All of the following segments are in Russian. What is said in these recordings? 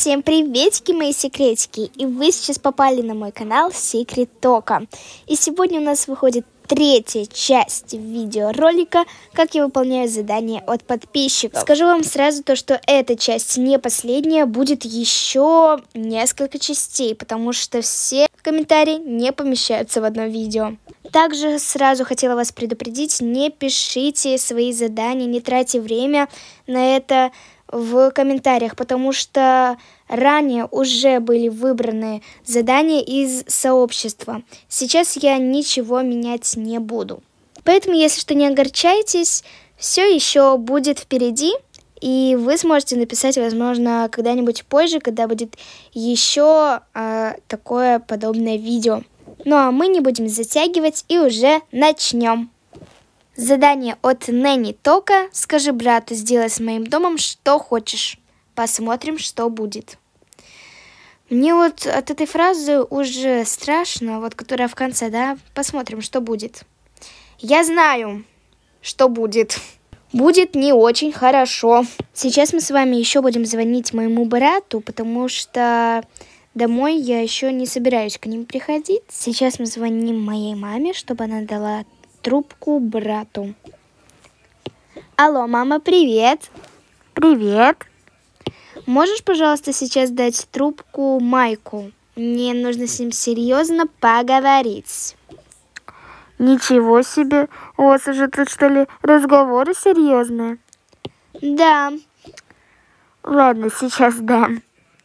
Всем приветики, мои секретики! И вы сейчас попали на мой канал Секрет Тока. И сегодня у нас выходит третья часть видеоролика, как я выполняю задания от подписчиков. Скажу вам сразу то, что эта часть не последняя, будет еще несколько частей, потому что все комментарии не помещаются в одно видео. Также сразу хотела вас предупредить, не пишите свои задания, не тратьте время на это в комментариях, потому что ранее уже были выбраны задания из сообщества. Сейчас я ничего менять не буду. Поэтому, если что, не огорчайтесь, все еще будет впереди, и вы сможете написать, возможно, когда-нибудь позже, когда будет еще такое подобное видео. Ну а мы не будем затягивать и уже начнем. Задание от Нэнни Тока. Скажи брату сделать с моим домом, что хочешь. Посмотрим, что будет. Мне вот от этой фразы уже страшно, вот которая в конце, да? Посмотрим, что будет. Я знаю, что будет. Будет не очень хорошо. Сейчас мы с вами еще будем звонить моему брату, потому что домой я еще не собираюсь к ним приходить. Сейчас мы звоним моей маме, чтобы она дала трубку брату. Алло, мама, привет. Привет. Можешь, пожалуйста, сейчас дать трубку Майку? Мне нужно с ним серьезно поговорить. Ничего себе. У вас уже тут, что ли, разговоры серьезные? Да. Ладно, сейчас дам.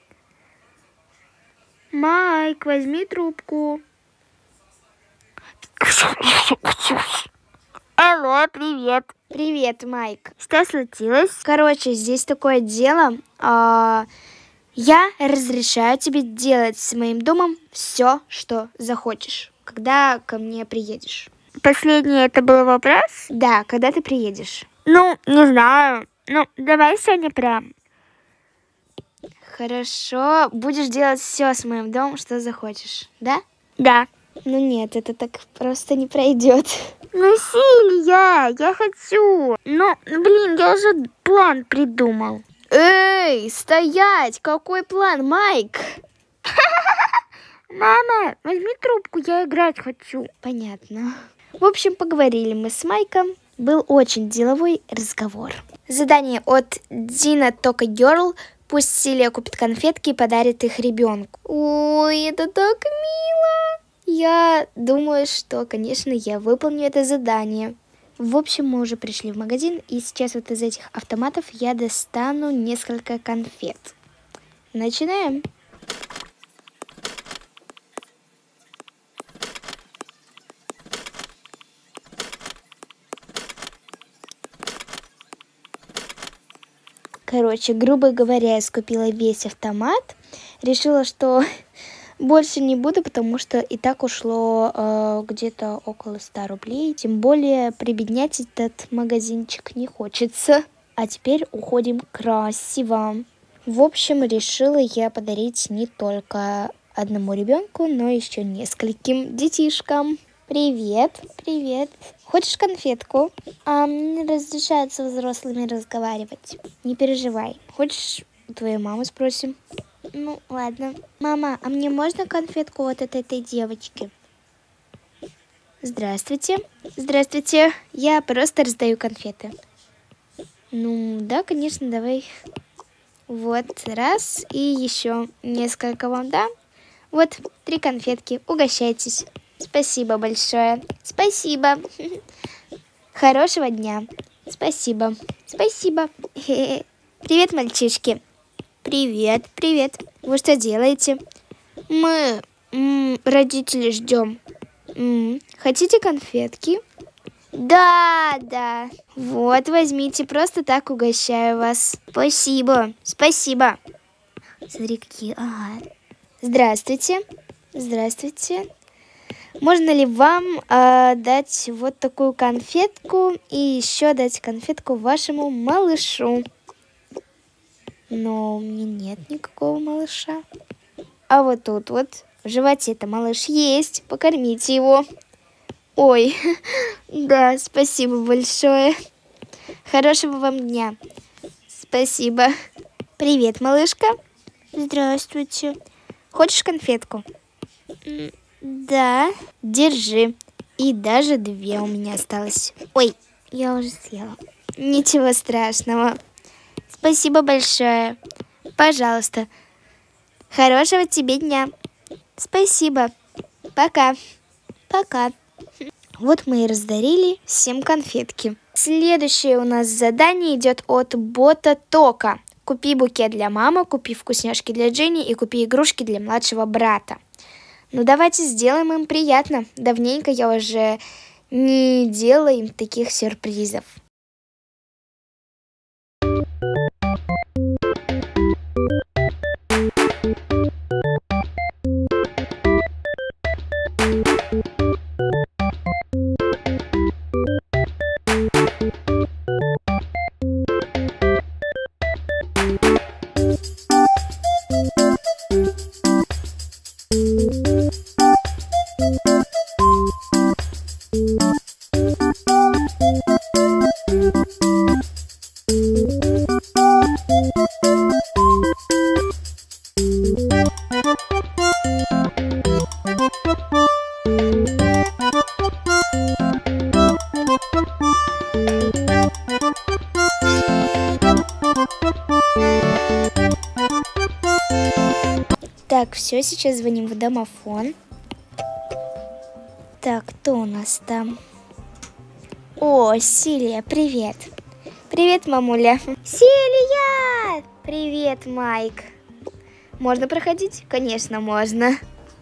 Майк, возьми трубку. Алло, привет. Привет, Майк. Что случилось? Короче, здесь такое дело. Я разрешаю тебе делать с моим домом все, что захочешь, когда ко мне приедешь. Последний это был вопрос? Да, когда ты приедешь. Ну, не знаю. Ну, давай сегодня прям. Хорошо. Будешь делать все с моим домом, что захочешь, да? Да. Ну нет, это так просто не пройдет. Ну, Силья, я хочу. Ну, блин, я уже план придумал. Эй, стоять! Какой план, Майк? Мама, возьми трубку, я играть хочу. Понятно. В общем, поговорили мы с Майком. Был очень деловой разговор. Задание от Дина Тока Герл. Пусть Силия купит конфетки и подарит их ребенку. Ой, это так мило. Я думаю, что, конечно, я выполню это задание. В общем, мы уже пришли в магазин, и сейчас вот из этих автоматов я достану несколько конфет. Начинаем. Короче, грубо говоря, я скупила весь автомат. Решила, что больше не буду, потому что и так ушло где-то около 100 рублей. Тем более прибеднять этот магазинчик не хочется. А теперь уходим красиво. В общем, решила я подарить не только одному ребенку, но еще нескольким детишкам. Привет, привет. Хочешь конфетку? Мне не разрешают со взрослыми разговаривать. Не переживай. Хочешь, у твоей мамы спросим? Ну, ладно. Мама, а мне можно конфетку вот от этой девочки? Здравствуйте. Здравствуйте. Я просто раздаю конфеты. Ну, да, конечно, давай. Вот, раз. И еще несколько вам дам. Вот, 3 конфетки. Угощайтесь. Спасибо большое. Спасибо. Хорошего дня. Спасибо. Спасибо. Привет, мальчишки. Привет, привет. Вы что делаете? Мы родителей ждем. Хотите конфетки? Да, да. Вот, возьмите, просто так угощаю вас. Спасибо, спасибо. Смотри, какие. Здравствуйте. Здравствуйте. Можно ли вам дать вот такую конфетку и еще дать конфетку вашему малышу? Но у меня нет никакого малыша. А вот тут вот в животе-то малыш есть. Покормите его. Ой, да, спасибо большое. Хорошего вам дня. Спасибо. Привет, малышка. Здравствуйте. Хочешь конфетку? Да. Держи. И даже 2 у меня осталось. Ой, я уже съела. Ничего страшного. Спасибо большое. Пожалуйста. Хорошего тебе дня. Спасибо. Пока. Пока. Вот мы и раздарили всем конфетки. Следующее у нас задание идет от бота Тока. Купи букет для мамы, купи вкусняшки для Дженни и купи игрушки для младшего брата. Ну давайте сделаем им приятно. Давненько я уже не делала им таких сюрпризов. Так, все, сейчас звоним в домофон. Так, кто у нас там? О, Силия, привет. Привет, мамуля. Силия! Привет, Майк. Можно проходить? Конечно, можно.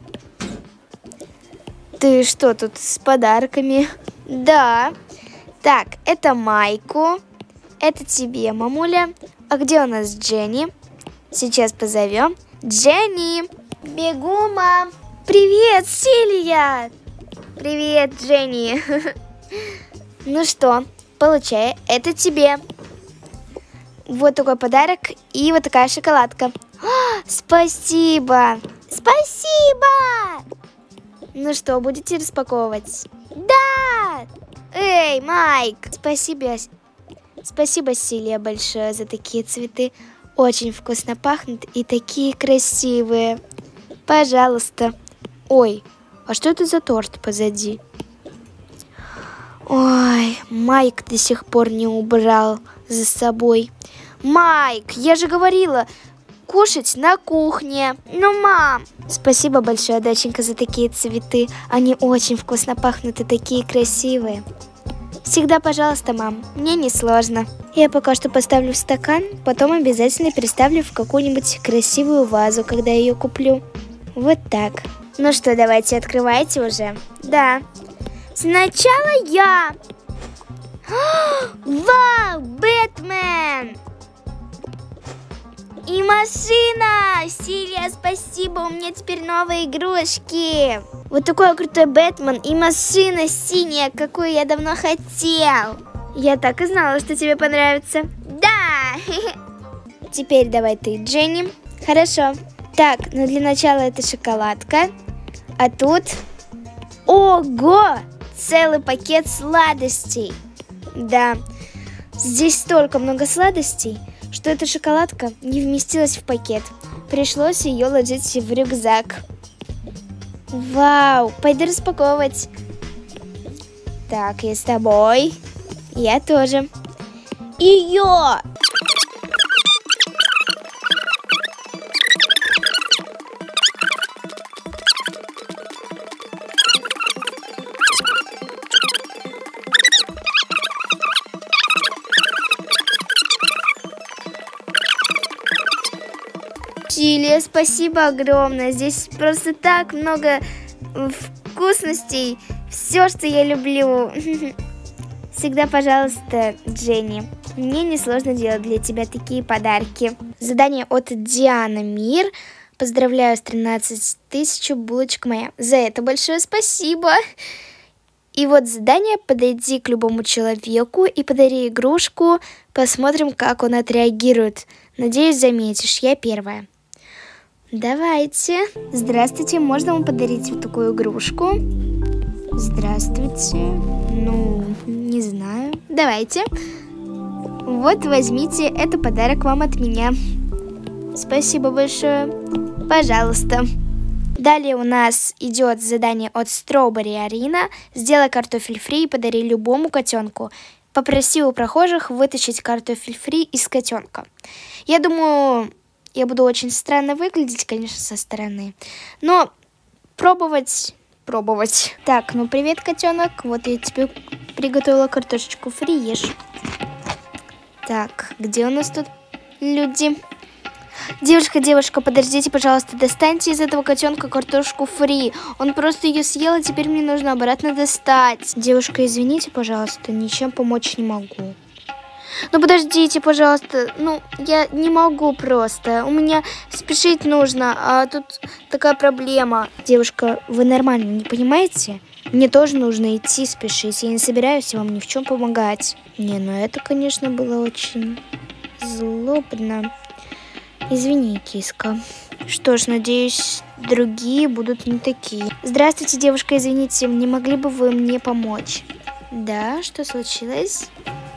Ты что тут с подарками? Да. Так, это Майку. Это тебе, мамуля. А где у нас Дженни? Сейчас позовем. Дженни! Бегу, мам! Привет, Силия! Привет, Дженни! Ну что, получай, это тебе. Вот такой подарок и вот такая шоколадка. Спасибо! Спасибо! Ну что, будете распаковывать? Да! Эй, Майк! Спасибо, Силия, большое за такие цветы. Очень вкусно пахнут и такие красивые. Пожалуйста. Ой, а что это за торт позади? Ой, Майк до сих пор не убрал за собой. Майк, я же говорила, кушать на кухне. Ну, мам. Спасибо большое, доченька, за такие цветы. Они очень вкусно пахнут и такие красивые. Всегда, пожалуйста, мам. Мне не сложно. Я пока что поставлю в стакан, потом обязательно переставлю в какую-нибудь красивую вазу, когда ее куплю. Вот так. Ну что, давайте, открывайте уже. Да. Сначала я. Вау, Бэтмен! И машина! Силия, спасибо, у меня теперь новые игрушки. Вот такой крутой Бэтмен и машина синяя, какую я давно хотел. Я так и знала, что тебе понравится. Да! Теперь давай ты, Дженни. Хорошо. Так, ну для начала это шоколадка. А тут... Ого! Целый пакет сладостей. Да, здесь столько много сладостей, что эта шоколадка не вместилась в пакет. Пришлось ее ложить в рюкзак. Вау, пойду распаковывать. Так, я с тобой. Я тоже. Ее! Силия, спасибо огромное. Здесь просто так много вкусностей. Все, что я люблю. Всегда, пожалуйста, Дженни. Мне несложно делать для тебя такие подарки. Задание от Диана Мир. Поздравляю с 13 000, булочка моя. За это большое спасибо. И вот задание: подойди к любому человеку и подари игрушку. Посмотрим, как он отреагирует. Надеюсь, заметишь, я первая. Давайте. Здравствуйте, можно вам подарить вот такую игрушку? Здравствуйте. Ну, не знаю. Давайте. Вот, возьмите, это подарок вам от меня. Спасибо большое. Пожалуйста. Далее у нас идет задание от Strawberry Арина. Сделай картофель фри и подари любому котенку. Попроси у прохожих вытащить картофель фри из котенка. Я думаю, я буду очень странно выглядеть, конечно, со стороны. Но пробовать. Так, ну привет, котенок. Вот я тебе приготовила картошечку фри, ешь. Так, где у нас тут люди? Девушка, подождите, пожалуйста, достаньте из этого котенка картошку фри. Он просто ее съел, а теперь мне нужно обратно достать. Девушка, извините, пожалуйста, ничем помочь не могу. Ну, подождите, пожалуйста. Ну, я не могу просто. У меня спешить нужно, а тут такая проблема. Девушка, вы нормально не понимаете? Мне тоже нужно идти спешить. Я не собираюсь вам ни в чем помогать. Не, ну это, конечно, было очень злобно. Извини, киска. Что ж, надеюсь, другие будут не такие. Здравствуйте, девушка, извините, не могли бы вы мне помочь? Да, что случилось?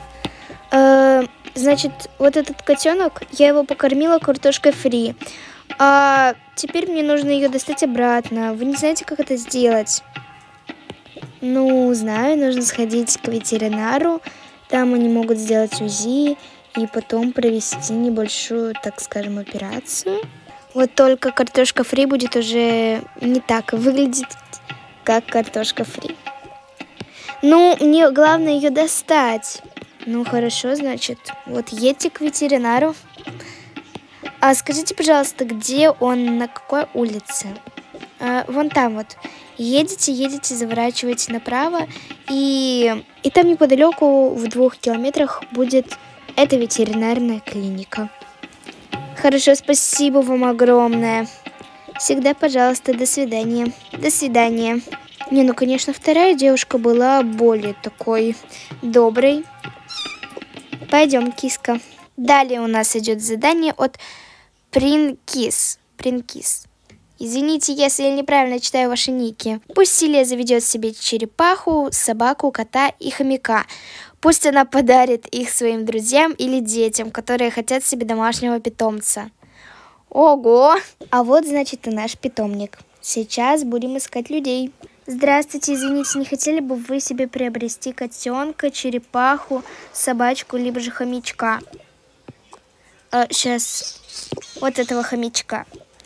Значит, вот этот котенок, я его покормила картошкой фри. А теперь мне нужно ее достать обратно. Вы не знаете, как это сделать? Ну, знаю, нужно сходить к ветеринару. Там они могут сделать УЗИ и потом провести небольшую, так скажем, операцию. Вот только картошка фри будет уже не так выглядеть, как картошка фри. Ну, мне главное ее достать. Ну, хорошо, значит. Вот едьте к ветеринару. А скажите, пожалуйста, где он, на какой улице? Вон там вот. Едете, заворачиваете направо, и там неподалеку в 2 километрах будет эта ветеринарная клиника. Хорошо, спасибо вам огромное. Всегда, пожалуйста, до свидания. До свидания. Не, ну, конечно, вторая девушка была более такой доброй. Пойдем, киска. Далее у нас идет задание от Принкис. Извините, если я неправильно читаю ваши ники. Пусть Силия заведет себе черепаху, собаку, кота и хомяка. Пусть она подарит их своим друзьям или детям, которые хотят себе домашнего питомца. Ого! А вот, значит, и наш питомник. Сейчас будем искать людей. Здравствуйте, извините, не хотели бы вы себе приобрести котенка, черепаху, собачку, либо же хомячка? Сейчас, вот этого хомячка.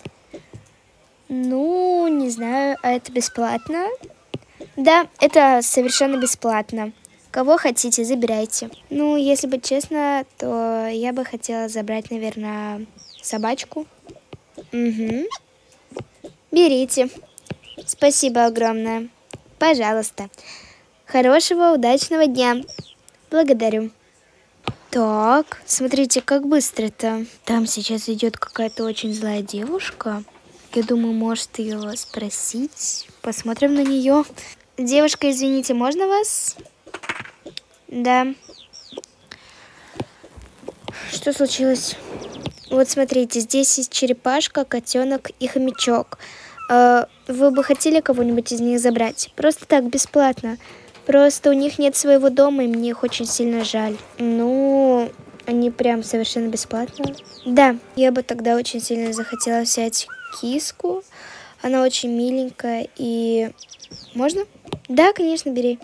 Ну, не знаю, а это бесплатно? Да, это совершенно бесплатно. Кого хотите, забирайте. Ну, если быть честно, то я бы хотела забрать, наверное, собачку. Угу. Берите. Спасибо огромное. Пожалуйста. Хорошего, удачного дня. Благодарю. Так, смотрите, как быстро-то. Там сейчас идет какая-то очень злая девушка. Я думаю, может ее спросить. Посмотрим на нее. Девушка, извините, можно вас? Да. Что случилось? Вот смотрите, здесь есть черепашка, котенок и хомячок. Вы бы хотели кого-нибудь из них забрать? Просто так, бесплатно. Просто у них нет своего дома, и мне их очень сильно жаль. Ну, они прям совершенно бесплатно. Да, я бы тогда очень сильно захотела взять киску. Она очень миленькая и... Можно? Да, конечно, бери.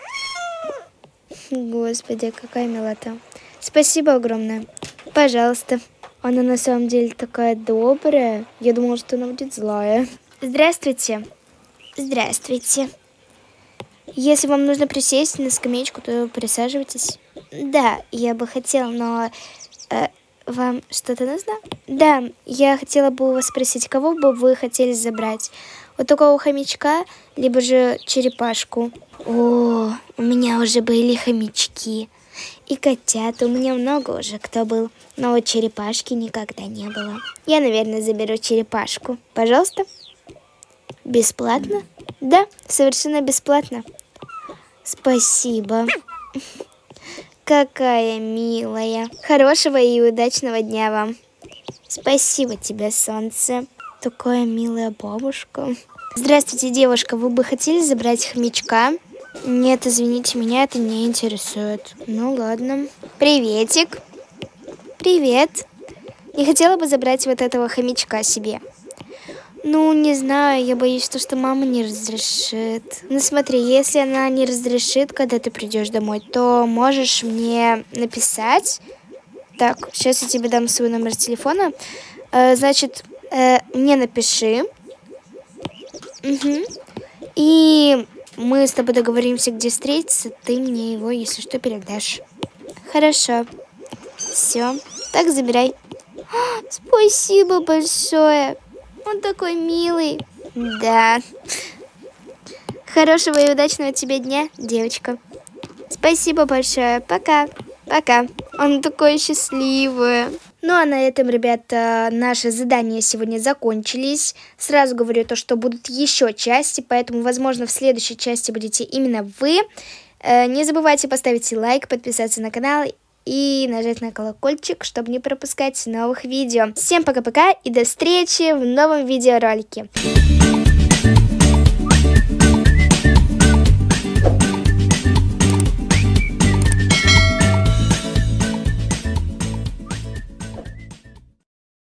Господи, какая милота. Спасибо огромное. Пожалуйста. Она на самом деле такая добрая. Я думала, что она будет злая. Здравствуйте. Здравствуйте. Если вам нужно присесть на скамеечку, то присаживайтесь. Да, я бы хотела, но... Вам что-то нужно? Да, я хотела бы у вас спросить, кого бы вы хотели забрать? Вот такого хомячка, либо же черепашку? О, у меня уже были хомячки. И котята, у меня много уже кто был. Но вот черепашки никогда не было. Я, наверное, заберу черепашку. Пожалуйста. Бесплатно? Да, совершенно бесплатно. Спасибо. Какая милая. Хорошего и удачного дня вам. Спасибо тебе, солнце. Такая милая бабушка. Здравствуйте, девушка. Вы бы хотели забрать хомячка? Нет, извините, меня это не интересует. Ну ладно. Приветик. Привет. Не хотела бы забрать вот этого хомячка себе? Ну, не знаю, я боюсь, что мама не разрешит. Ну, смотри, если она не разрешит, когда ты придешь домой, то можешь мне написать. Так, сейчас я тебе дам свой номер телефона. Значит, мне напиши. Угу. И мы с тобой договоримся, где встретиться. Ты мне его, если что, передашь. Хорошо. Все. Так, забирай. Спасибо большое. Он такой милый. Да. Хорошего и удачного тебе дня, девочка. Спасибо большое. Пока. Пока. Он такой счастливый. Ну а на этом, ребята, наши задания сегодня закончились. Сразу говорю то, что будут еще части, поэтому, возможно, в следующей части будете именно вы. Не забывайте поставить лайк, подписаться на канал и нажать на колокольчик, чтобы не пропускать новых видео. Всем пока-пока и до встречи в новом видеоролике.